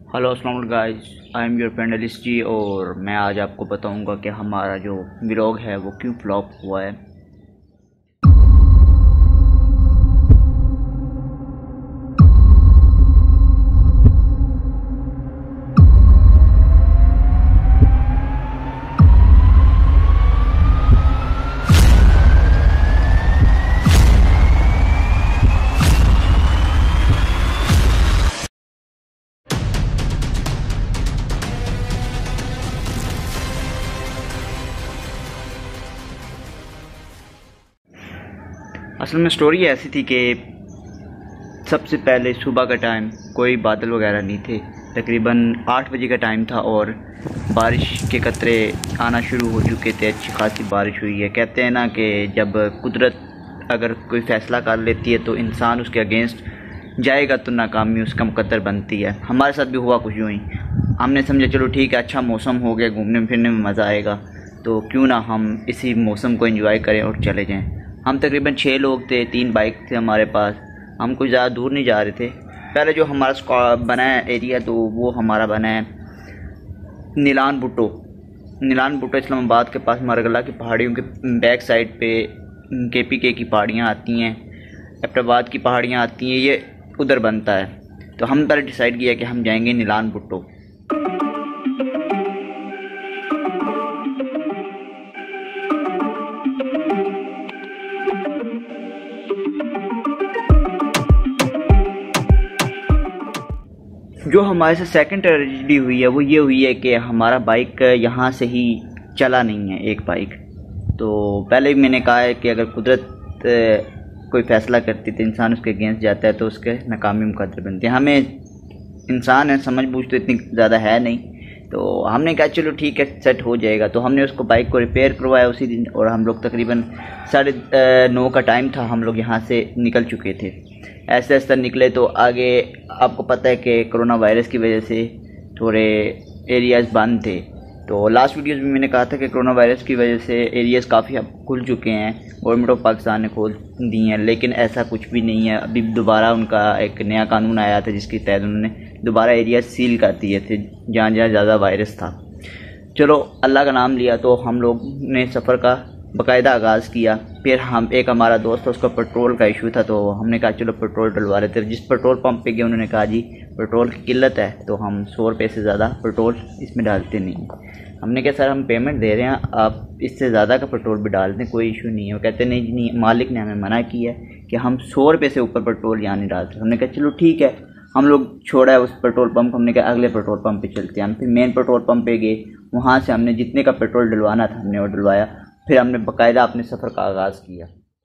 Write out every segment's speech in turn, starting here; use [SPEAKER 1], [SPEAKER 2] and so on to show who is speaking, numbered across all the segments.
[SPEAKER 1] Hello अस्सलाम guys, I am your friend Alice ji. और मैं आज आपको बताऊंगा कि हमारा जो व्लॉग है वो क्यों फ्लॉप हुआ है। असल में स्टोरी ऐसी थी कि सबसे पहले सुबह का टाइम, कोई बादल वगैरह नहीं थे। तकरीबन 8 बजे का टाइम था और बारिश के कतरे आना शुरू हो चुके थे। अच्छी खासी बारिश हुई है। कहते हैं ना कि जब कुदरत अगर कोई फ़ैसला कर लेती है तो इंसान उसके अगेंस्ट जाएगा तो नाकामी उसका मुकद्दर बनती है। हमारे साथ भी हुआ कुछ यूँ ही। हमने समझा चलो ठीक है, अच्छा मौसम हो गया, घूमने फिरने में मज़ा आएगा, तो क्यों ना हम इसी मौसम को एंजॉय करें और चले जाएं। हम तकरीबन 6 लोग थे, 3 बाइक थे हमारे पास। हम कुछ ज़्यादा दूर नहीं जा रहे थे। पहले जो हमारा बना है एरिया, तो वो हमारा बना है नीलान भुट्टो इस्लामाबाद के पास मारगला की पहाड़ियों के बैक साइड पे KPK की पहाड़ियाँ आती हैं, एबटाबाद की पहाड़ियाँ आती हैं, ये उधर बनता है। तो हम पहले डिसाइड किया कि हम जाएंगे नीलान भुट्टो। जो हमारे से सेकंड ट्रेजेडी हुई है वो ये हुई है कि हमारा बाइक यहाँ से ही चला नहीं है, एक बाइक। तो पहले भी मैंने कहा है कि अगर कुदरत कोई फ़ैसला करती तो इंसान उसके अगेंस्ट जाता है तो उसके नाकामी मुकद्दर बनते हैं। हमें इंसान है, समझ बूझ तो इतनी ज़्यादा है नहीं, तो हमने कहा चलो ठीक है, सेट हो जाएगा। तो हमने उसको बाइक को रिपेयर करवाया उसी दिन, और हम लोग तकरीबन 9:30 का टाइम था, हम लोग यहाँ से निकल चुके थे। ऐसे ऐसे निकले तो आगे आपको पता है कि कोरोना वायरस की वजह से थोड़े एरियाज़ बंद थे। तो लास्ट वीडियोज़ में मैंने कहा था कि कोरोना वायरस की वजह से एरियाज़ काफ़ी अब खुल चुके हैं, गवर्नमेंट ऑफ पाकिस्तान ने खोल दी हैं, लेकिन ऐसा कुछ भी नहीं है। अभी दोबारा उनका एक नया कानून आया था जिसके तहत उन्होंने दोबारा एरिया सील कर दिए थे जहाँ जहाँ ज़्यादा वायरस था। चलो अल्लाह का नाम लिया, तो हम लोग ने सफ़र का बाकायदा आगाज़ किया। फिर हमारा दोस्त था, उसका पेट्रोल का इशू था, तो हमने कहा चलो पेट्रोल डलवा रहे थे। जिस पेट्रोल पंप पे गए उन्होंने कहा जी पेट्रोल की किल्लत है, तो हम 100 रुपये से ज़्यादा पेट्रोल इसमें डालते नहीं। हमने कहा सर हम पेमेंट दे रहे हैं, आप इससे ज़्यादा का पेट्रोल भी डाल दें, कोई इशू नहीं है। वो कहते नहीं जी नहीं, मालिक ने हमें मना किया है कि हम 100 रुपये से ऊपर पेट्रोल यहाँ नहीं डालते। हमने कहा चलो ठीक है। हम लोग छोड़ा है उस पेट्रोल पंप, हमने कहा अगले पेट्रोल पंप पे चलते हैं। हम फिर मेन पेट्रोल पंप पे गए, वहाँ से हमने जितने का पेट्रोल डलवाना था हमने वो डलवाया। फिर हमने बाकायदा अपने सफ़र का आगाज़ किया।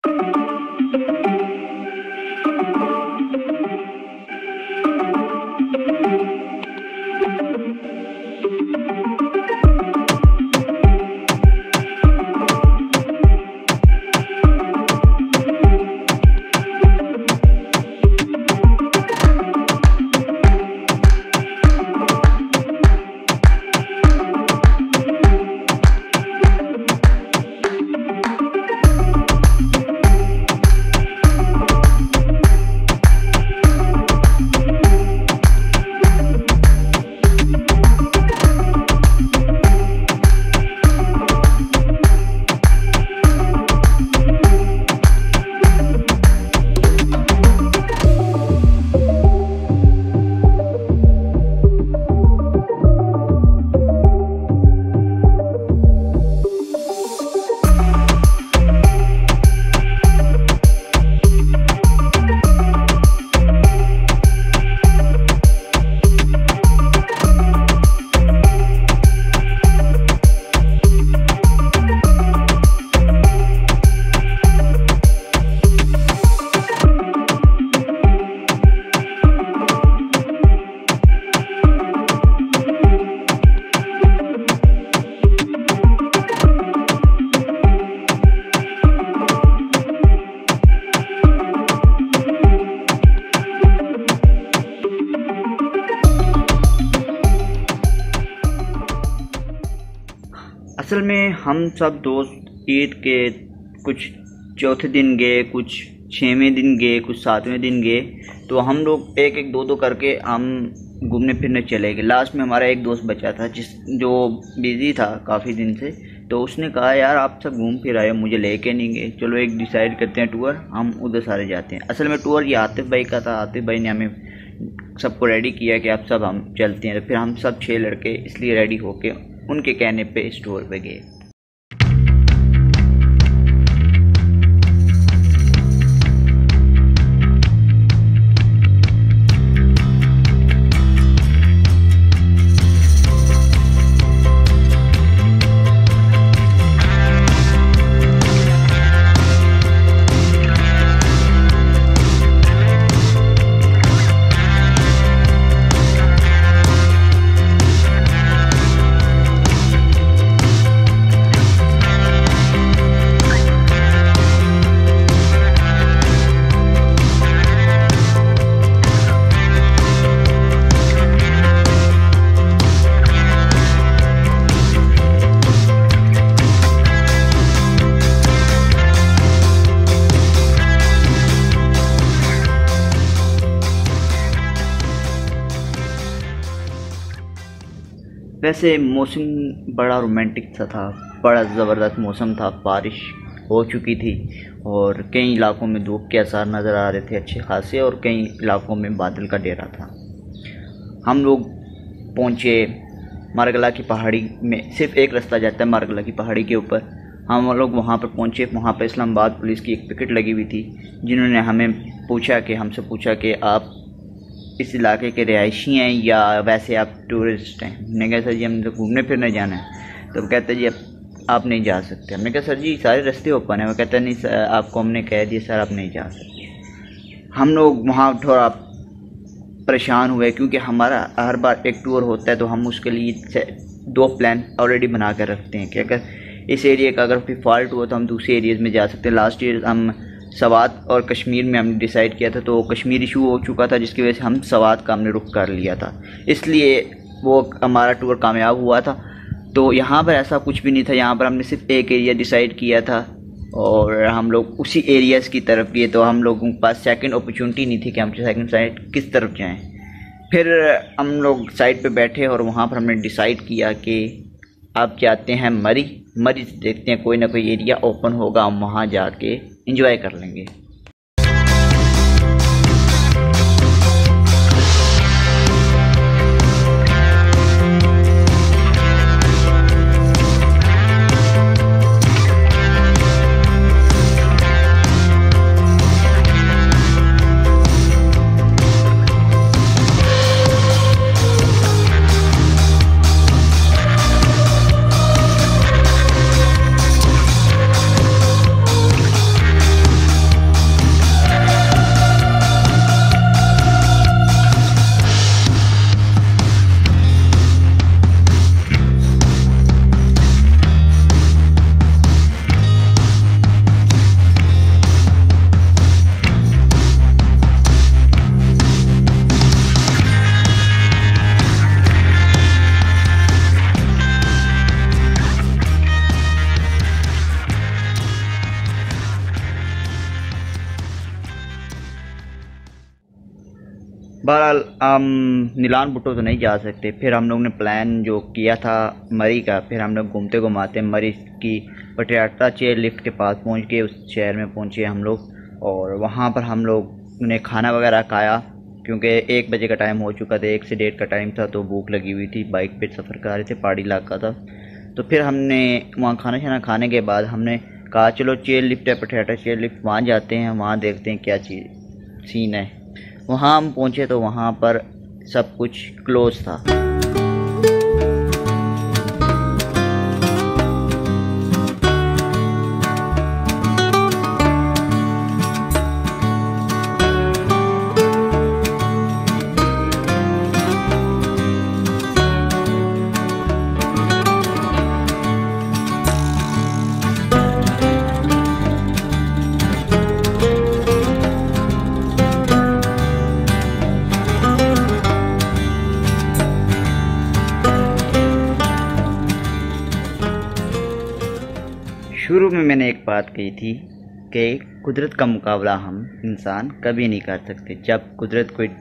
[SPEAKER 1] असल में हम सब दोस्त ईद के कुछ चौथे दिन गए, कुछ 6वें दिन गए, कुछ 7वें दिन गए। तो हम लोग एक एक दो दो करके हम घूमने फिरने चले गए। लास्ट में हमारा एक दोस्त बचा था जो बिज़ी था काफ़ी दिन से, तो उसने कहा यार आप सब घूम फिर आए, मुझे लेके नहीं गए, चलो एक डिसाइड करते हैं टूर, हम उधर सारे जाते हैं। असल में टूर ये आतिफ भाई का था। आतिफ भाई ने हमें सबको रेडी किया कि आप सब हम चलते हैं। तो फिर हम सब 6 लड़के इसलिए रेडी होके उनके कहने पे इस टूर पे गए। वैसे मौसम बड़ा रोमांटिक सा था, बड़ा ज़बरदस्त मौसम था। बारिश हो चुकी थी और कई इलाकों में धूप के आसार नज़र आ रहे थे अच्छे खासे, और कई इलाकों में बादल का डेरा था। हम लोग पहुँचे मारगला की पहाड़ी में। सिर्फ एक रास्ता जाता है मारगला की पहाड़ी के ऊपर। हम लोग वहाँ पर पहुँचे। वहाँ पर इस्लामाबाद पुलिस की एक पिकेट लगी हुई थी, जिन्होंने हमसे पूछा कि आप इस इलाके के रिहायशी हैं या वैसे आप टूरिस्ट हैं। हमने कहा सर जी हम तो घूमने फिरने जाना है। तो वो कहते जी आप नहीं जा सकते। हमने कहा सर जी सारे रास्ते ओपन है। वो कहते नहीं सर आपको हमने कह दिया सर आप नहीं जा सकते। हम लोग वहाँ थोड़ा परेशान हुए, क्योंकि हमारा हर बार एक टूर होता है तो हम उसके लिए 2 प्लान ऑलरेडी बना कर रखते हैं कि अगर इस एरिया का अगर कोई फॉल्ट हुआ तो हम दूसरे एरियाज़ में जा सकते हैं। लास्ट ईयर हम सवात और कश्मीर में हमने डिसाइड किया था, तो कश्मीर इशू हो चुका था जिसकी वजह से हम सवात का हमने रुख कर लिया था, इसलिए वो हमारा टूर कामयाब हुआ था। तो यहाँ पर ऐसा कुछ भी नहीं था। यहाँ पर हमने सिर्फ एक एरिया डिसाइड किया था और हम लोग उसी एरियाज़ की तरफ गए। तो हम लोगों के पास सेकंड अपॉर्चुनिटी नहीं थी कि हम सेकंड साइड किस तरफ जाएं। फिर हम लोग साइड पे बैठे और वहाँ पर हमने डिसाइड किया कि आप जाते हैं मरी से देखते हैं कोई ना कोई एरिया ओपन होगा, हम वहाँ जाके एंजॉय कर लेंगे। बहरहाल हम नीलान भुट्टो तो नहीं जा सकते। फिर हम लोग ने प्लान जो किया था मरी का, फिर हम लोग घूमते घुमाते मरी की पटियाला चेयर लिफ्ट के पास पहुंच के उस शहर में पहुंचे हम लोग, और वहां पर हम लोग ने खाना वगैरह खाया क्योंकि 1 बजे का टाइम हो चुका था, 1 से 1:30 का टाइम था, तो भूख लगी हुई थी। बाइक पे सफ़र कर रहे थे, पहाड़ी इलाका था। तो फिर हमने वहाँ खाना शाना खाने के बाद हमने कहा चलो चेयर लिफ्ट है, पटियाला चेयर लिफ्ट, वहाँ जाते हैं, वहाँ देखते हैं क्या चीज़ सीन है। वहाँ हम पहुँचे तो वहाँ पर सब कुछ क्लोज था। शुरू में मैंने एक बात कही थी कि कुदरत का मुकाबला हम इंसान कभी नहीं कर सकते। जब कुदरत कोई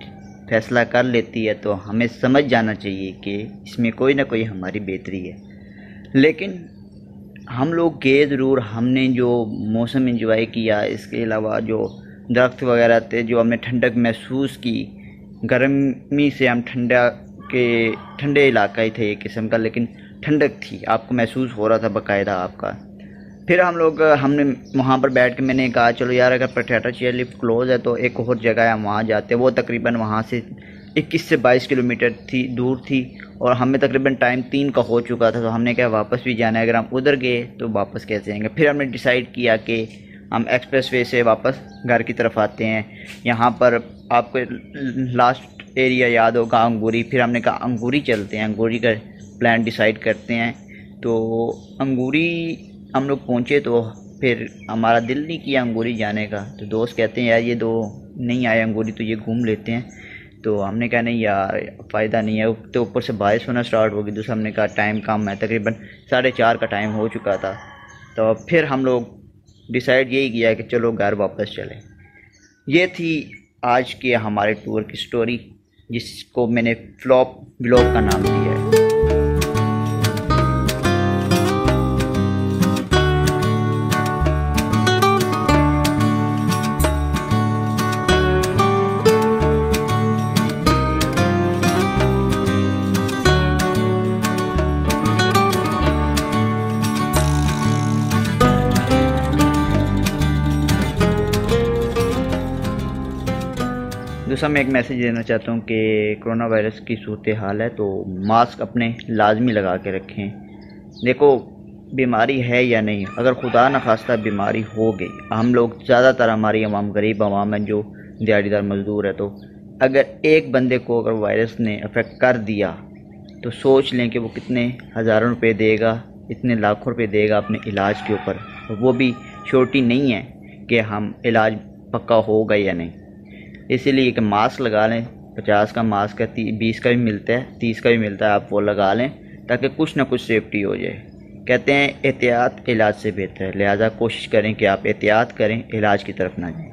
[SPEAKER 1] फ़ैसला कर लेती है तो हमें समझ जाना चाहिए कि इसमें कोई ना कोई हमारी बेहतरी है। लेकिन हम लोग गए ज़रूर, हमने जो मौसम एंजॉय किया, इसके अलावा जो दरख्त वगैरह थे, जो हमने ठंडक महसूस की, गर्मी से हम ठंडे इलाका ही थे एक किस्म का, लेकिन ठंडक थी, आपको महसूस हो रहा था बाकायदा आपका। फिर हमने वहाँ पर बैठ के मैंने कहा चलो यार, अगर पटियाला चेयर लिफ्ट क्लोज़ है तो एक और जगह है, हम वहाँ जाते हैं। वो तकरीबन वहाँ से 21 से 22 किलोमीटर दूर थी और हमें तकरीबन टाइम 3 का हो चुका था, तो हमने कहा वापस भी जाना है, अगर हम उधर गए तो वापस कैसे आएंगे। फिर हमने डिसाइड किया कि हम एक्सप्रेस वे से वापस घर की तरफ आते हैं। यहाँ पर आपको लास्ट एरिया याद होगा अंगूरी, फिर हमने कहा अंगूरी चलते हैं, अंगूरी का प्लान डिसाइड करते हैं। तो अंगूरी हम लोग पहुँचे तो फिर हमारा दिल नहीं किया अंगूरी जाने का, तो दोस्त कहते हैं यार ये दो नहीं आए अंगूरी तो ये घूम लेते हैं। तो हमने कहा नहीं यार फ़ायदा नहीं है, तो ऊपर से बारिश होना स्टार्ट हो गई। दूसरा हमने कहा टाइम कम है, तकरीबन 4:30 का टाइम हो चुका था। तो फिर हम लोग डिसाइड यही किया कि चलो घर वापस चलें। ये थी आज के हमारे टूर की स्टोरी, जिसको मैंने फ्लॉप व्लॉग का नाम दिया है। दूसरा मैं एक मैसेज देना चाहता हूँ कि कोरोना वायरस की सूरत हाल है तो मास्क अपने लाजमी लगा के रखें। देखो बीमारी है या नहीं, अगर खुदा न खास्ता बीमारी हो गई, हम लोग ज़्यादातर हमारी आवाम गरीब आवाम है जो दिहाड़ीदार मज़दूर है, तो अगर एक बंदे को अगर वायरस ने अफेक्ट कर दिया तो सोच लें कि वो कितने हज़ारों रुपये देगा, इतने लाखों रुपये देगा अपने इलाज के ऊपर। वो भी छोटी नहीं है कि हम इलाज पक्का होगा या नहीं। इसीलिए कि मास्क लगा लें, 50 का मास्क है, 20 का भी मिलता है, 30 का भी मिलता है, आप वो लगा लें ताकि कुछ ना कुछ सेफ्टी हो जाए। कहते हैं एहतियात इलाज से बेहतर है, लिहाजा कोशिश करें कि आप एहतियात करें, इलाज की तरफ ना जाएं।